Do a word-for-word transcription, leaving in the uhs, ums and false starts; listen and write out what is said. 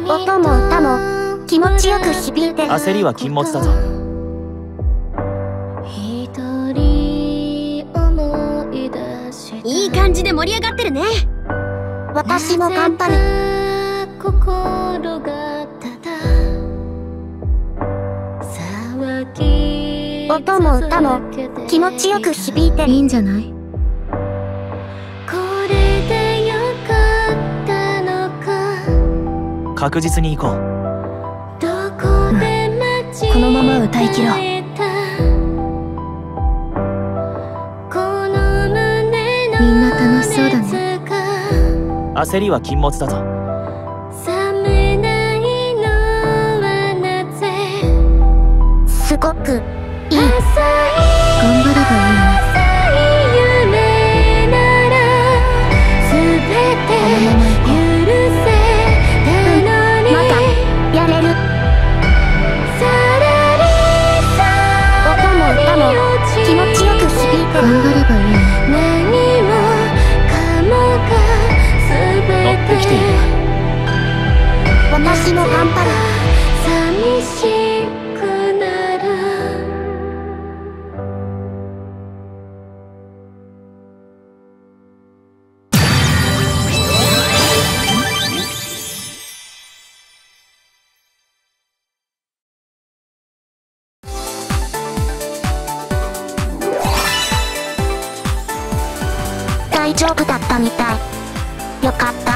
音も歌も気持ちよく響いてる。 焦りは禁物だぞ。 いい感じで盛り上がってるね。私も頑張る。音も歌も気持ちよく響いてる。 いいんじゃない？ 確実に行こう。 このまま歌い切ろう。みんな楽しそうだね。 焦りは禁物だぞ。 すごくいい。 頑張ればいいの。頑張ればいいの。 乗ってきている。 私も頑張る。 寂しくなる。 大丈夫だったみたい。よかった。